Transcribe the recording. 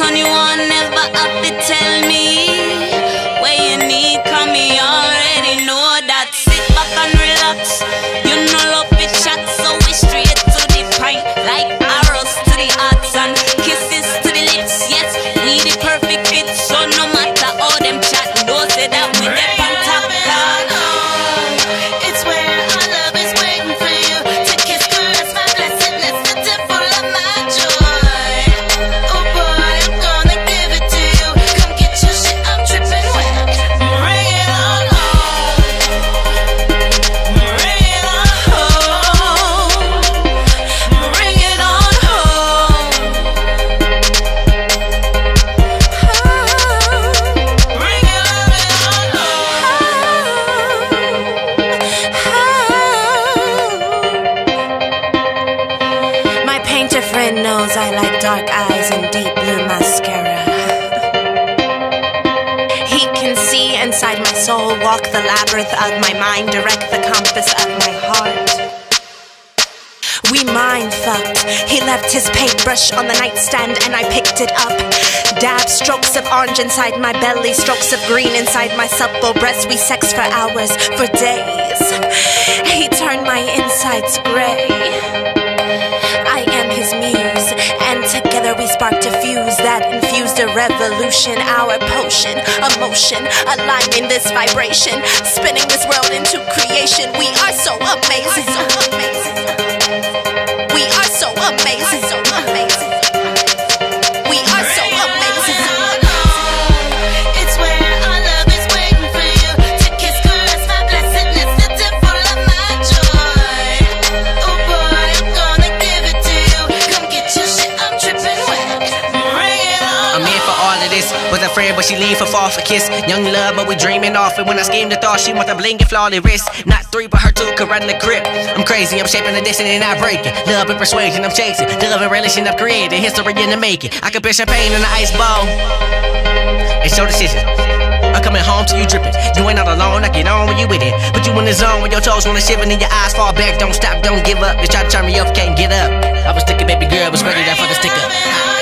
21, never have to tell me where you need, come me already know that. Sit back and relax, you know love it chat, so we straight to the point, like arrows to the hearts and kisses to the lips. Yes, we the perfect fit, so no matter how them chat, don't say that we the on top, dog. It's where our love is waiting for you to kiss, caress my blessedness, it's full of my joy. Oh boy, I'm gonna give it to you. Come get your shit, I'm tripping wet. Bring it on home. Bring it on home. Bring it on home. Bring it on home. My painter friend knows I like dark eyes and deep blue mascara. He can see inside my soul, walk the labyrinth of my mind, direct the compass of my heart. We mind fucked. He left his paintbrush on the nightstand and I picked it up. Dab strokes of orange inside my belly, strokes of green inside my supple breast. We sex for hours, for days. He turned my insides gray. I am his muse, and together we sparked a fuse that infused a revolution. Our potion, emotion, aligning this vibration, spinning this world into creation. We are so amazing. We are so amazing. We are so amazing. It's where our love is waiting for you to kiss, caress my blessedness, it's full of my joy. Oh boy, I'm gonna give it to you. Come get your shit, I'm tripping wet. Bring it on. I'm in for all of this. Was a friend, but she leave for fall for kiss. Young love, but we dreaming off. And when I schemed the thought, she want a blinking flawless wrist. Not three, but her two could run the grip. I'm crazy, I'm shaping the destiny and not breaking. Love and persuasion, I'm chasing. Love and relation, I've created. History in the making. I can put champagne in the ice bowl. It's your decision. I'm coming home to you dripping. You ain't not alone, I get on when you with it. Put you in the zone when your toes wanna shiver and your eyes fall back. Don't stop, don't give up. You try to turn me up, can't get up. I was thinking, baby girl, was ready to fuck a stick up.